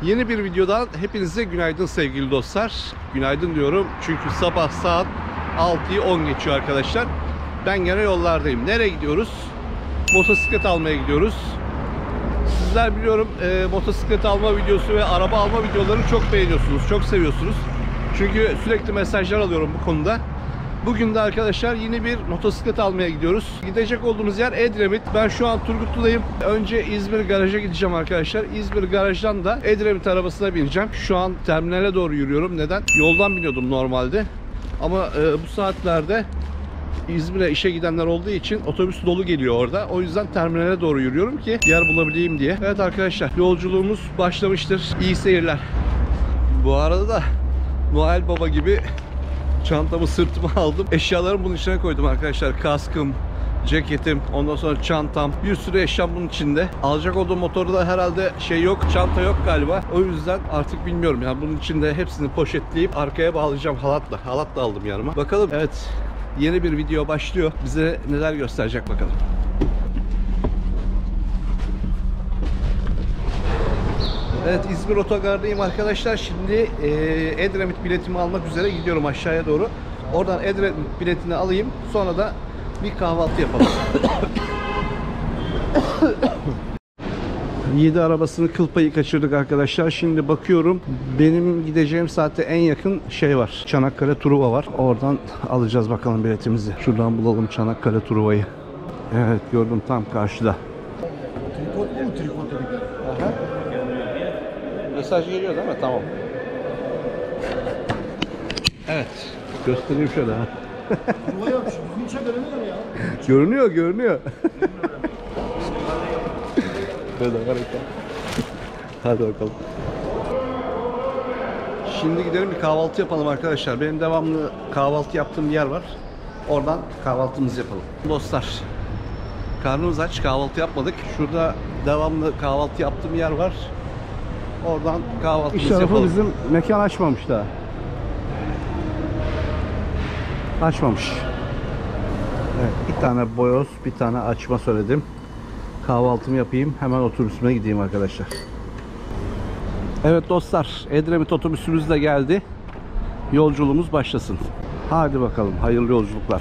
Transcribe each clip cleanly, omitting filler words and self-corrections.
Yeni bir videodan hepinize günaydın sevgili dostlar. Günaydın diyorum çünkü sabah saat 6'yı 10 geçiyor arkadaşlar. Ben gene yollardayım. Nereye gidiyoruz? Motosiklet almaya gidiyoruz. Sizler biliyorum motosiklet alma videosu ve araba alma videolarını çok beğeniyorsunuz, çok seviyorsunuz. Çünkü sürekli mesajlar alıyorum bu konuda. Bugün de arkadaşlar yeni bir motosiklet almaya gidiyoruz. Gidecek olduğumuz yer Edremit. Ben şu an Turgutlu'dayım. Önce İzmir garaja gideceğim arkadaşlar. İzmir garajdan da Edremit arabasına bineceğim. Şu an terminale doğru yürüyorum. Neden? Yoldan biniyordum normalde. Ama bu saatlerde İzmir'e işe gidenler olduğu için otobüs dolu geliyor orada. O yüzden terminale doğru yürüyorum ki yer bulabileyim diye. Evet arkadaşlar, yolculuğumuz başlamıştır. İyi seyirler. Bu arada da Noel Baba gibi çantamı sırtıma aldım. Eşyalarımı bunun içine koydum arkadaşlar. Kaskım, ceketim, ondan sonra çantam. Bir sürü eşyam bunun içinde. Alacak olduğum motorda herhalde şey yok, çanta yok galiba. O yüzden artık bilmiyorum yani, bunun içinde hepsini poşetleyip arkaya bağlayacağım halatla. Halat da aldım yanıma. Bakalım, evet, yeni bir video başlıyor. Bize neler gösterecek bakalım. Evet, İzmir Otogar'dayım arkadaşlar. Şimdi Edremit biletimi almak üzere gidiyorum aşağıya doğru. Oradan Edremit biletini alayım. Sonra da bir kahvaltı yapalım. 7 arabasını kıl payı kaçırdık arkadaşlar. Şimdi bakıyorum, benim gideceğim saatte en yakın şey var. Çanakkale Truva var. Oradan alacağız bakalım biletimizi. Şuradan bulalım Çanakkale Truva'yı. Evet, gördüm, tam karşıda. Tripod mu, tripod tabii? Aha. Mesaj geliyor değil mi? Tamam. Evet. Göstereyim şöyle ha. Truva yok. Bizim içe görünüyor mu ya? Görünüyor, görünüyor. Böyle harika. Hadi bakalım. Şimdi gidelim bir kahvaltı yapalım arkadaşlar. Benim devamlı kahvaltı yaptığım bir yer var. Oradan kahvaltımızı yapalım. Dostlar, karnımız aç, kahvaltı yapmadık. Şurada devamlı kahvaltı yaptığım yer var. Oradan kahvaltımızı yapalım. Bizim mekan açmamış daha. Açmamış. Evet, bir tane boyoz, bir tane açma söyledim. Kahvaltımı yapayım, hemen otobüsüme gideyim arkadaşlar. Evet dostlar, Edremit otobüsümüz de geldi. Yolculuğumuz başlasın. Hadi bakalım, hayırlı yolculuklar.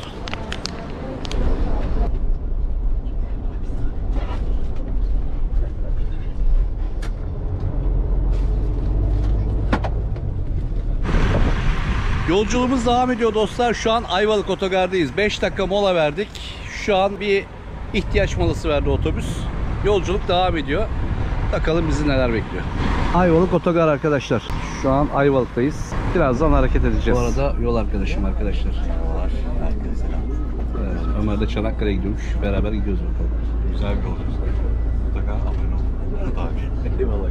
Yolculuğumuz devam ediyor dostlar. Şu an Ayvalık Otogar'dayız. 5 dakika mola verdik. Şu an bir ihtiyaç molası verdi otobüs. Yolculuk devam ediyor. Bakalım bizi neler bekliyor. Ayvalık Otogar arkadaşlar. Şu an Ayvalık'tayız. Birazdan hareket edeceğiz. Bu arada yol arkadaşım arkadaşlar. Herkese selam. Evet, Ömer de Çanakkale'ye gidiyormuş. Beraber gidiyoruz bakalım. Güzel bir yolculuk. Mutlaka abone olun. Eyvallah.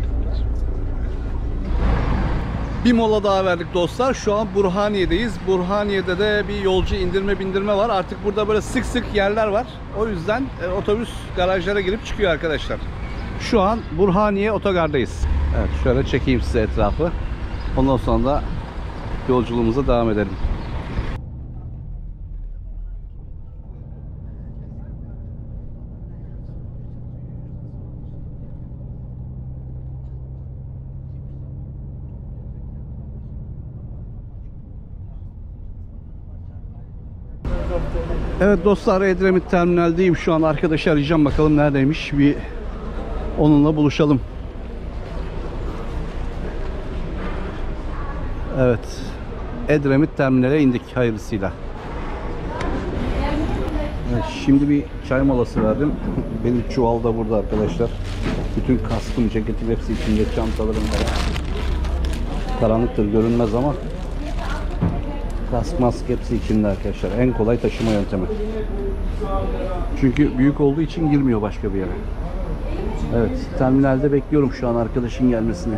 Bir mola daha verdik dostlar. Şu an Burhaniye'deyiz. Burhaniye'de de bir yolcu indirme bindirme var. Artık burada böyle sık sık yerler var. O yüzden otobüs garajlara girip çıkıyor arkadaşlar. Şu an Burhaniye Otogar'dayız. Evet, şöyle çekeyim size etrafı. Ondan sonra da yolculuğumuza devam edelim. Evet dostlar, Edremit terminaldeyim şu an. Arkadaşı arayacağım, bakalım neredeymiş. Bir onunla buluşalım. Evet, Edremit terminale indik hayırlısıyla. Evet, şimdi bir çay molası verdim. Benim çuval da burada arkadaşlar. Bütün kaskım, ceketim hepsi içinde, çantalarım falan. Karanlıktır, görünmez ama kask, mask hepsi içinde arkadaşlar. En kolay taşıma yöntemi. Çünkü büyük olduğu için girmiyor başka bir yere. Evet, terminalde bekliyorum şu an arkadaşın gelmesini.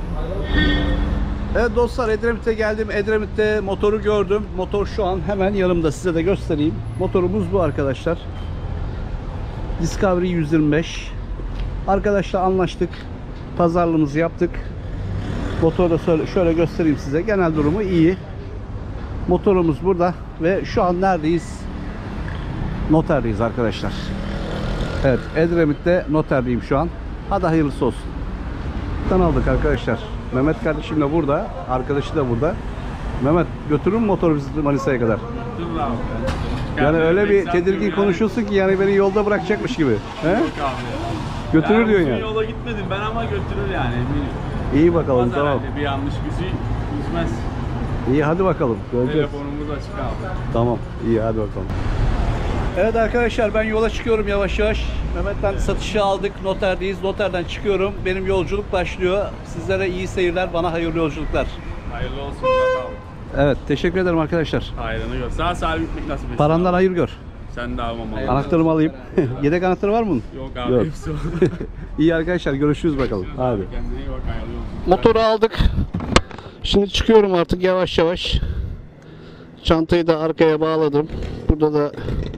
Evet dostlar, Edremit'e geldim. Edremit'te motoru gördüm. Motor şu an hemen yanımda, size de göstereyim. Motorumuz bu arkadaşlar. Discovery 125. Arkadaşla anlaştık. Pazarlığımızı yaptık. Motoru da şöyle göstereyim size. Genel durumu iyi. Motorumuz burada ve şu an neredeyiz? Noterdeyiz arkadaşlar. Evet, Edremit'te noterdeyim şu an. Hadi hayırlısı olsun. Mehmet'ten aldık arkadaşlar. Mehmet kardeşim de burada. Arkadaşı da burada. Mehmet götürür mü motoru bizi Manisa'ya kadar? Dur abi. Yani öyle bir tedirgin konuşuyorsun ki yani beni yolda bırakacakmış gibi. He? Abi. Götürür diyorsun uzun yani. yola gitmedim ben ama götürür yani eminim. İyi bakalım, Olmaz tamam. herhalde, bir yanlış bizi üzmez. İyi, hadi bakalım. Göreceğiz. Telefonumuz açık abi. Tamam, iyi, hadi bakalım. Evet arkadaşlar, ben yola çıkıyorum yavaş yavaş. Mehmet'ten satışı aldık, noterdeyiz. Noterden çıkıyorum. Benim yolculuk başlıyor. Sizlere iyi seyirler, bana hayırlı yolculuklar. Hayırlı olsun Murat abi. Evet, teşekkür ederim arkadaşlar. Hayrını gör. Sağ salim gitmek nasip etsin. Parandan hayır gör. Sen de almamalı. Anahtarımı alayım. Yedek anahtarı var mı bunun? Yok abi Yok. hepsi o. İyi arkadaşlar, görüşürüz bakalım. Hadi. Kendine iyi bak, hayırlı olsun. Motoru aldık. Şimdi çıkıyorum artık yavaş yavaş. Çantayı da arkaya bağladım. Burada da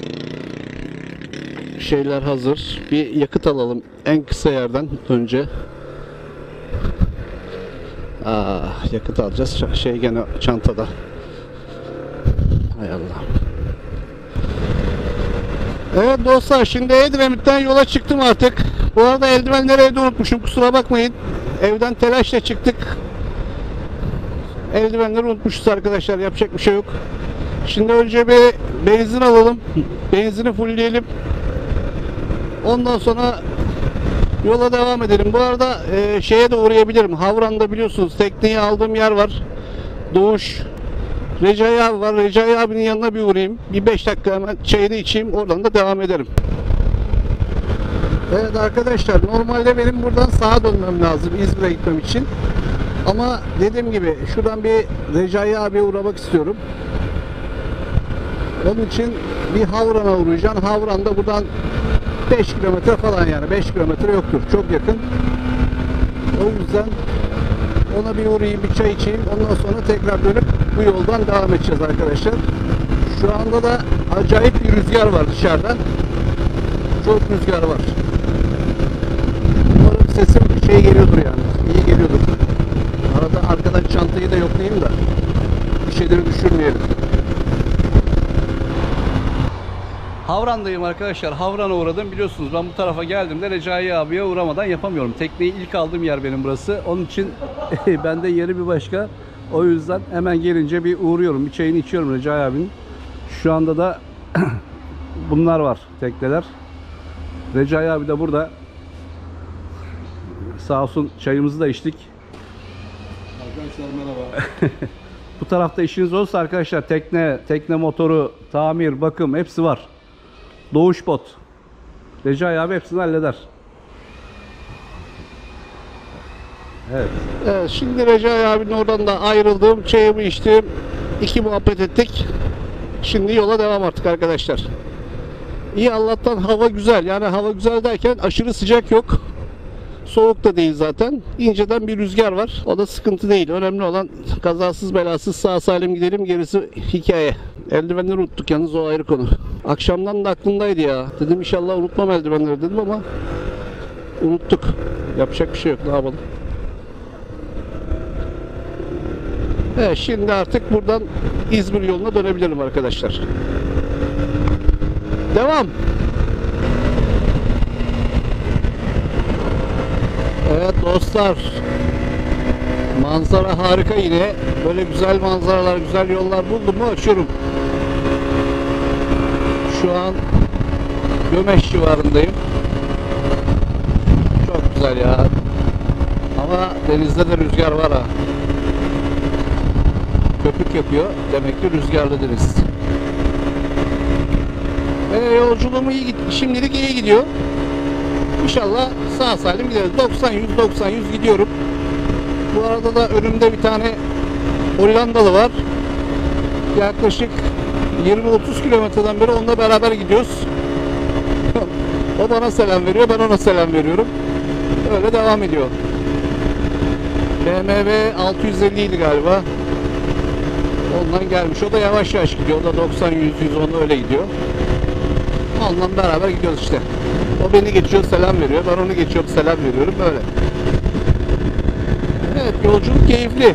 şeyler hazır. Bir yakıt alalım en kısa yerden önce. Yakıt alacağız. Şey gene çantada. Hay Allah. Evet dostlar, şimdi Edremit'ten yola çıktım artık. Bu arada eldivenleri evde unutmuşum, kusura bakmayın. Evden telaşla çıktık. Eldivenleri unutmuşuz arkadaşlar, yapacak bir şey yok. Şimdi önce bir benzin alalım. Benzini fullleyelim. Ondan sonra yola devam edelim. Bu arada şeye de uğrayabilirim. Havran'da biliyorsunuz tekneyi aldığım yer var. Doğuş. Recai abi var. Recai abinin yanına bir uğrayayım. Bir 5 dakika hemen çayını içeyim. Oradan da devam ederim. Evet arkadaşlar, normalde benim buradan sağa dönmem lazım İzmir'e gitmem için. Ama dediğim gibi şuradan bir Recai abiye uğramak istiyorum. Onun için bir Havran'a uğrayacağım. Havran'da buradan 5 kilometre falan, yani 5 kilometre yoktur. Çok yakın. O yüzden ona bir uğrayayım, bir çay içeyim. Ondan sonra tekrar dönüp bu yoldan devam edeceğiz arkadaşlar. Şu anda da acayip bir rüzgar var dışarıda. Çok rüzgar var. Umarım sesim şey geliyordur yani. İyi geliyordur. Arada arkadan çantayı da yoklayayım da bir şeyleri düşürmeyelim. Havran'dayım arkadaşlar. Havran'a uğradım. Biliyorsunuz ben bu tarafa geldiğimde Recai abiye uğramadan yapamıyorum. Tekneyi ilk aldığım yer benim burası. Onun için bende yeri bir başka. O yüzden hemen gelince bir uğruyorum. Bir çayını içiyorum Recai abinin. Şu anda da bunlar var, tekneler. Recai abi de burada. Sağ olsun, çayımızı da içtik. Arkadaşlar merhaba. Bu tarafta işiniz olursa arkadaşlar tekne motoru, tamir, bakım hepsi var. Doğuş Bot. Recai abi hepsini halleder. Evet. Evet, şimdi Recai abinin oradan da ayrıldım. Çayımı içtim. İki muhabbet ettik. Şimdi yola devam artık arkadaşlar. İyi, Allah'tan hava güzel. Yani hava güzel derken aşırı sıcak yok. Soğuk da değil zaten. İnceden bir rüzgar var. O da sıkıntı değil. Önemli olan kazasız belasız sağ salim gidelim. Gerisi hikaye. Eldivenleri unuttuk yalnız, o ayrı konu. Akşamdan da aklımdaydı ya. Dedim inşallah unutmam eldivenleri dedim ama unuttuk. Yapacak bir şey yok. Ne yapalım? Evet, şimdi artık buradan İzmir yoluna dönebilirim arkadaşlar. Devam. Evet dostlar, manzara harika yine. Böyle güzel manzaralar, güzel yollar buldum mu açıyorum. Şu an Gömeş civarındayım. Çok güzel ya. Ama denizde de rüzgar var ha. Köpük yapıyor. Demek ki rüzgarlı deniz. Yolculuğum iyi gitti. Şimdilik iyi gidiyor. İnşallah sağ salim gideriz. 90-100 gidiyorum. Bu arada da önümde bir tane Hollandalı var. Yaklaşık 20-30 kilometreden beri onunla beraber gidiyoruz. O bana selam veriyor, ben ona selam veriyorum. Öyle devam ediyor. BMW 650 idi galiba. Ondan gelmiş. O da yavaş yavaş gidiyor. O da 90-100 öyle gidiyor. Onunla beraber gidiyoruz işte. O beni geçiyor, selam veriyor. Ben onu geçiyorum, selam veriyorum. Böyle. Evet, yolculuk keyifli.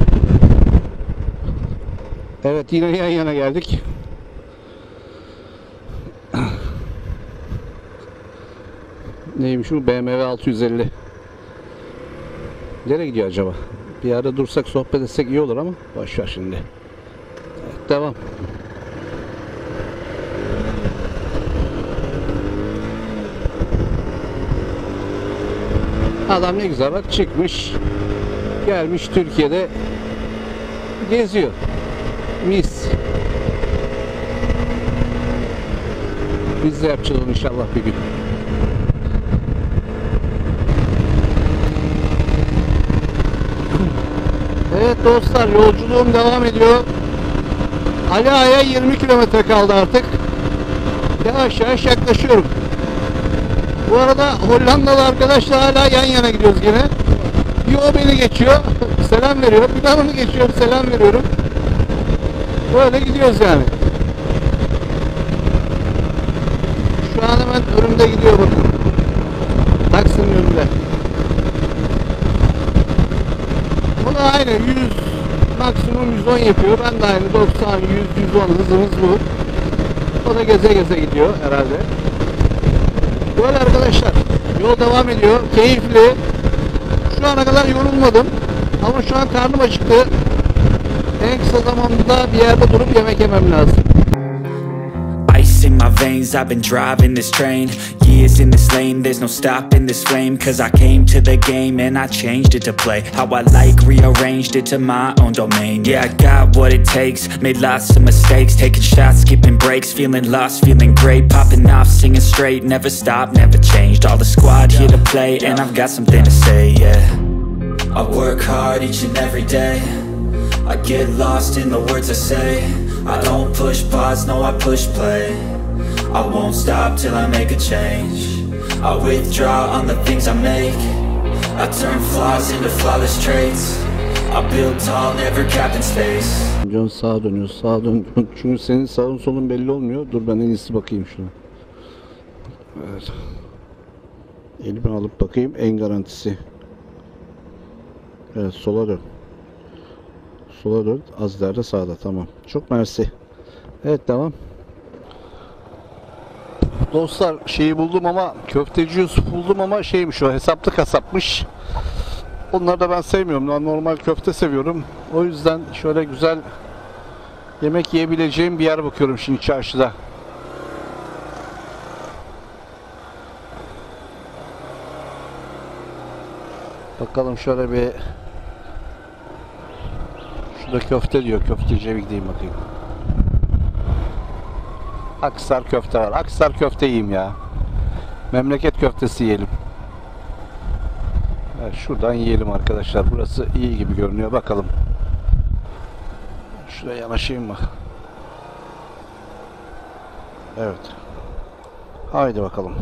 Evet, yine yan yana geldik. Neymiş bu? BMW 650. Nereye gidiyor acaba? Bir yerde dursak sohbet etsek iyi olur ama boş ver şimdi. Evet, devam. Adam ne güzel bak çıkmış. Gelmiş Türkiye'de geziyor. Mis. Biz de yapacağız onu inşallah bir gün. Evet dostlar, yolculuğum devam ediyor. Ali Ağa'ya 20 kilometre kaldı artık. Yavaş yavaş yaklaşıyorum. Bu arada Hollandalı arkadaşlar hala yan yana gidiyoruz gene. Bir o beni geçiyor, selam veriyor. Bir ben onu geçiyorum, selam veriyorum. Böyle gidiyoruz yani. Şu an hemen önümde gidiyor bakın. Taksim'in önünde. O da aynı 100, maksimum 110 yapıyor. Ben de aynı 90, 100, 110 hızımız bu. O da geze geze gidiyor herhalde. Böyle arkadaşlar. Yol devam ediyor. Keyifli. Şu ana kadar yorulmadım. Ama şu an karnım acıktı. En kısa zamanda bir yerde durup yemek yemem lazım. Ice in my veins, I've been driving this train. Years in this lane, there's no stopping this flame. Cause I came to the game and I changed it to play how I like, rearranged it to my own domain. Yeah, I got what it takes, made lots of mistakes. Taking shots, skipping breaks, feeling lost, feeling great. Popping off, singing straight, never stopped, never changed. All the squad here to play and I've got something to say, yeah. I work hard each and every day. I get lost in the words I say. I don't push pause, no I push play. I won't stop till I make a change. I withdraw on the things I make. I turn flaws into flawless traits. I build tall, never capped in space. Dön sağa dönüyor, sağa dön. Çünkü senin sağın solun belli olmuyor. Dur ben en iyisi bakayım şuna. Evet. Elime alıp bakayım en garantisi. Evet sola dön. Sola dön. Az ileride sağda. Tamam. Çok mersi. Evet devam. Dostlar şeyi buldum ama köfteci Yusuf buldum ama şeymiş o hesaplı kasapmış. Onları da ben sevmiyorum. Ben normal köfte seviyorum. O yüzden şöyle güzel yemek yiyebileceğim bir yer bakıyorum şimdi çarşıda. Bakalım şöyle bir şurada köfte diyor. Köfteciye bir gideyim bakayım. Aksar köfte var. Aksar köfte yiyeyim ya. Memleket köftesi yiyelim. Evet, şuradan yiyelim arkadaşlar. Burası iyi gibi görünüyor. Bakalım. Şuraya yanaşayım mı? Evet. Haydi bakalım.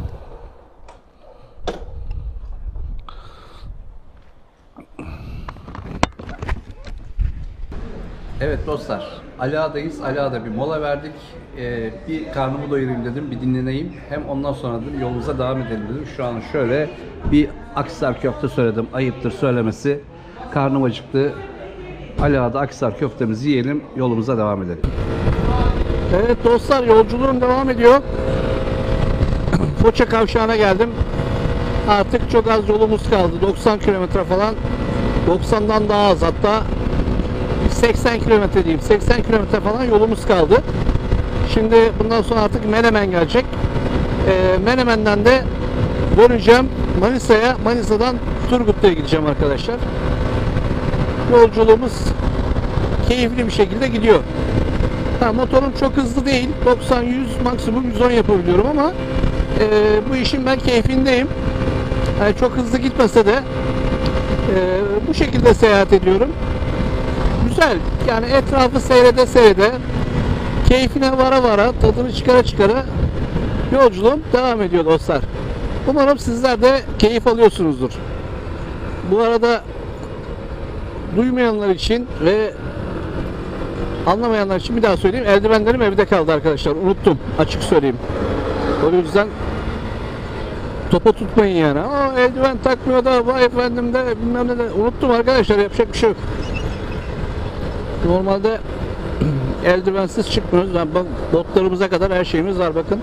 Evet dostlar, Ali Ağa'dayız. Ali Ağa'da bir mola verdik. Bir karnımı doyurayım dedim, bir dinleneyim. Hem ondan sonra dedim yolumuza devam edelim dedim. Şu an şöyle bir Aksar köfte söyledim. Ayıptır söylemesi. Karnım acıktı. Ali Ağa'da Aksar köftemizi yiyelim, yolumuza devam edelim. Evet dostlar, yolculuğum devam ediyor. Foça kavşağına geldim. Artık çok az yolumuz kaldı. 90 kilometre falan. 90'dan daha az hatta. 80 kilometre diyeyim. 80 kilometre falan yolumuz kaldı. Şimdi bundan sonra artık Menemen gelecek. Menemen'den de döneceğim Manisa'ya. Manisa'dan Turgutlu'ya gideceğim arkadaşlar. Yolculuğumuz keyifli bir şekilde gidiyor. Motorum çok hızlı değil. 90-100 maksimum 110 yapabiliyorum ama bu işin ben keyfindeyim. Yani çok hızlı gitmese de bu şekilde seyahat ediyorum. Güzel. Yani etrafı seyrede seyrede, keyfine vara vara, tadını çıkara çıkara yolculuğum devam ediyor dostlar. Umarım sizler de keyif alıyorsunuzdur. Bu arada duymayanlar için ve anlamayanlar için bir daha söyleyeyim. Eldivenlerim evde kaldı arkadaşlar. Unuttum. Açık söyleyeyim. O yüzden topa tutmayın yani. Aa, eldiven takmıyor da vay efendim de bilmem ne de. Unuttum arkadaşlar. Yapacak bir şey yok. Normalde eldivensiz çıkmıyoruz. Yani bak, botlarımıza kadar her şeyimiz var bakın.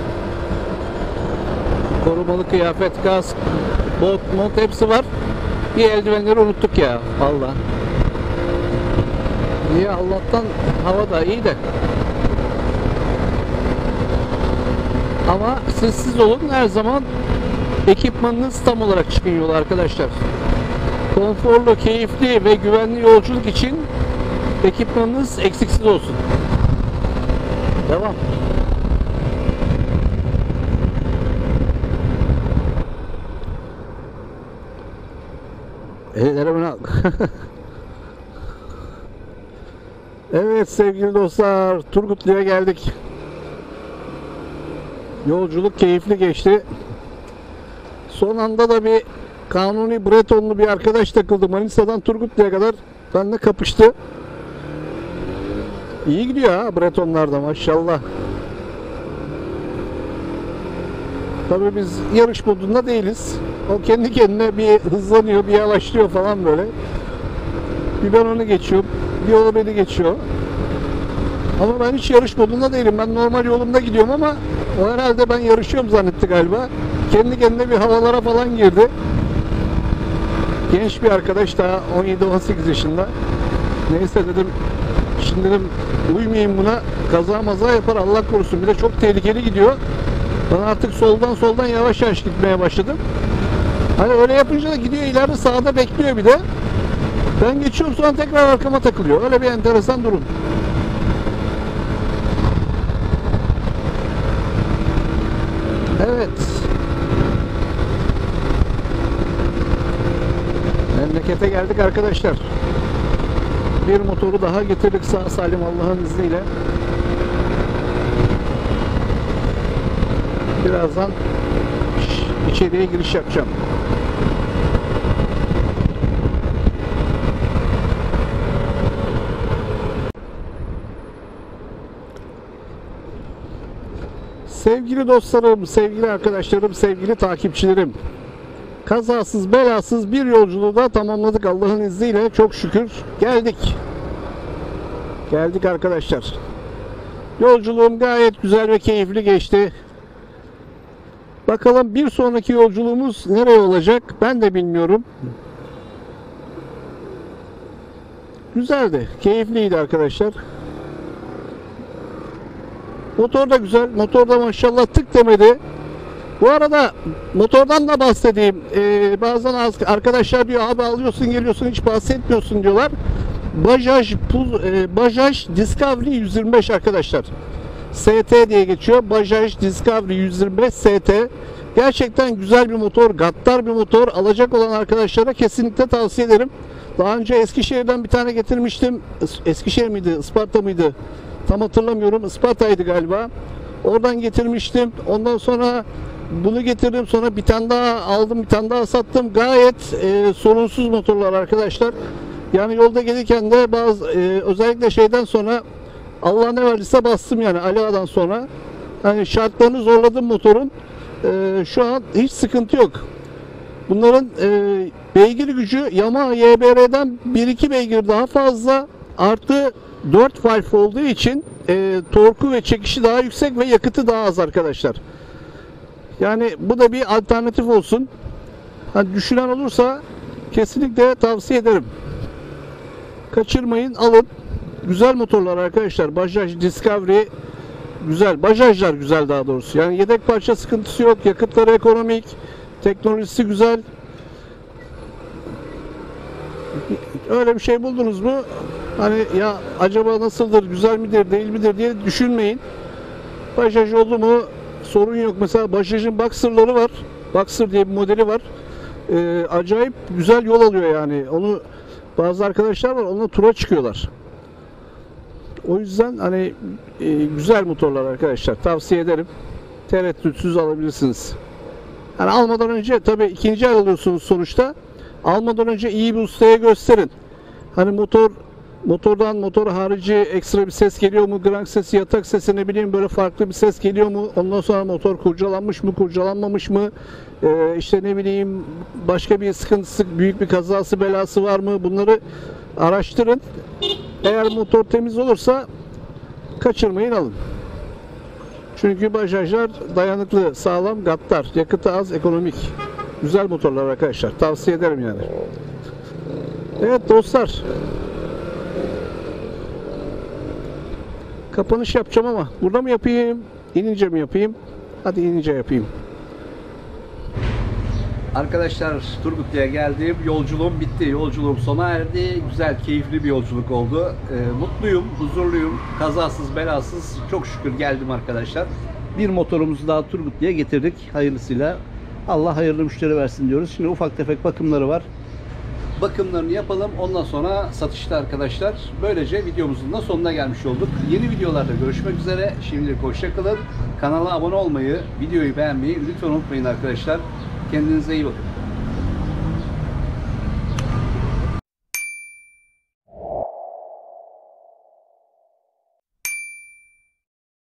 Korumalı kıyafet, kask, bot, mont hepsi var. Bir eldivenleri unuttuk ya vallahi. İyi Allah'tan hava da iyi de. Ama sessiz olun, her zaman ekipmanınız tam olarak çıkın yola arkadaşlar. Konforlu, keyifli ve güvenli yolculuk için ekipmanınız eksiksiz olsun. Devam. Ellerimi al. Evet sevgili dostlar, Turgutlu'ya geldik. Yolculuk keyifli geçti. Son anda da bir Kanuni Bretonlu bir arkadaş takıldı. Manisa'dan Turgutlu'ya kadar benimle kapıştı. İyi gidiyor ha Bretonlar da maşallah. Tabii biz yarış modunda değiliz. O kendi kendine bir hızlanıyor, bir yavaşlıyor falan böyle. Bir ben onu geçiyorum, bir o beni geçiyor. Ama ben hiç yarış modunda değilim. Ben normal yolumda gidiyorum ama o herhalde ben yarışıyorum zannetti galiba. Kendi kendine bir havalara falan girdi. Genç bir arkadaş, daha 17-18 yaşında. Neyse dedim, şimdi dedim uymayayım buna, kaza maza yapar Allah korusun. Bir de çok tehlikeli gidiyor. Ben artık soldan yavaş yavaş gitmeye başladım. Hani öyle yapınca da gidiyor, ileride sağda bekliyor bir de. Ben geçiyorum, sonra tekrar arkama takılıyor. Öyle bir enteresan durum. Evet. Memlekete geldik arkadaşlar. Bir motoru daha getirdik sağ salim Allah'ın izniyle. Birazdan içeriye giriş yapacağım. Sevgili dostlarım, sevgili arkadaşlarım, sevgili takipçilerim. Kazasız belasız bir yolculuğu da tamamladık Allah'ın izniyle. Çok şükür geldik. Geldik arkadaşlar. Yolculuğum gayet güzel ve keyifli geçti. Bakalım bir sonraki yolculuğumuz nereye olacak? Ben de bilmiyorum. Güzeldi, keyifliydi arkadaşlar. Motor da güzel. Motor da maşallah tık demedi. Bu arada motordan da bahsedeyim. Bazen arkadaşlar diyor abi alıyorsun geliyorsun hiç bahsetmiyorsun diyorlar. Bajaj Discovery 125 arkadaşlar. ST diye geçiyor. Bajaj Discovery 125 ST. Gerçekten güzel bir motor. Gattar bir motor. Alacak olan arkadaşlara kesinlikle tavsiye ederim. Daha önce Eskişehir'den bir tane getirmiştim. Eskişehir miydi? Isparta mıydı? Tam hatırlamıyorum. Isparta'ydı galiba. Oradan getirmiştim. Ondan sonra bunu getirdim. Sonra bir tane daha aldım. Bir tane daha sattım. Gayet sorunsuz motorlar arkadaşlar. Yani yolda gelirken de bazı özellikle şeyden sonra Allah ne verdiyse bastım yani Aleva'dan sonra. Hani şartlarını zorladım motorun. Şu an hiç sıkıntı yok. Bunların beygir gücü Yamaha YBR'den 1-2 beygir daha fazla. Artı 4 valve olduğu için torku ve çekişi daha yüksek ve yakıtı daha az arkadaşlar. Yani bu da bir alternatif olsun. Hani düşünen olursa kesinlikle tavsiye ederim. Kaçırmayın, alın. Güzel motorlar arkadaşlar. Bajaj Discovery güzel. Bajajlar güzel daha doğrusu. Yani yedek parça sıkıntısı yok. Yakıtları ekonomik. Teknolojisi güzel. Öyle bir şey buldunuz mu? Hani ya acaba nasıldır, güzel midir, değil midir diye düşünmeyin. Bajaj oldu mu sorun yok. Mesela Bajaj'ın Boxer'ları var. Boxer diye bir modeli var. Acayip güzel yol alıyor yani. Onu bazı arkadaşlar var, onunla tura çıkıyorlar. O yüzden hani güzel motorlar arkadaşlar. Tavsiye ederim. Tereddütsüz alabilirsiniz. Yani almadan önce tabii ikinci el alıyorsunuz sonuçta. Almadan önce iyi bir ustaya gösterin. Hani motor harici ekstra bir ses geliyor mu? Grank sesi, yatak sesi, ne bileyim böyle farklı bir ses geliyor mu? Ondan sonra motor kurcalanmış mı, kurcalanmamış mı? İşte ne bileyim başka bir sıkıntısı, büyük bir kazası, belası var mı? Bunları araştırın. Eğer motor temiz olursa kaçırmayın, alın. Çünkü Bajajlar dayanıklı, sağlam, gattar. Yakıtı az, ekonomik. Güzel motorlar arkadaşlar. Tavsiye ederim yani. Evet dostlar. Kapanış yapacağım ama burada mı yapayım? İnince mi yapayım? Hadi inince yapayım. Arkadaşlar Turgutlu'ya geldim. Yolculuğum bitti. Yolculuğum sona erdi. Güzel, keyifli bir yolculuk oldu. Mutluyum, huzurluyum. Kazasız, belasız. Çok şükür geldim arkadaşlar. Bir motorumuzu daha Turgutlu'ya getirdik. Hayırlısıyla. Allah hayırlı müşteri versin diyoruz. Şimdi ufak tefek bakımları var. Bakımlarını yapalım. Ondan sonra satışta arkadaşlar. Böylece videomuzun da sonuna gelmiş olduk. Yeni videolarda görüşmek üzere. Şimdilik hoşça kalın. Kanala abone olmayı, videoyu beğenmeyi lütfen unutmayın arkadaşlar. Kendinize iyi bakın.